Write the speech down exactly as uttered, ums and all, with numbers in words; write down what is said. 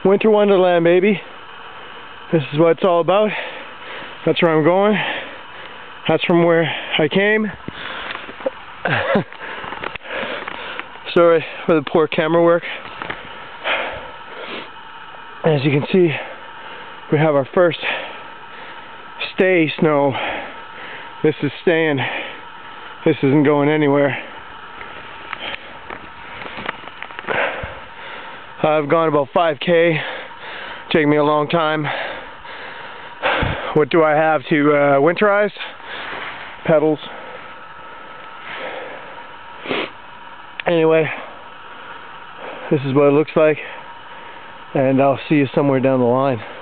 Winter Wonderland, baby. This is what it's all about. That's where I'm going. That's from where I came. Sorry for the poor camera work. As you can see, we have our first stay snow. This is staying. This isn't going anywhere. I've gone about five K. Taking me a long time. What do I have to uh, winterize? Pedals. Anyway, this is what it looks like, and I'll see you somewhere down the line.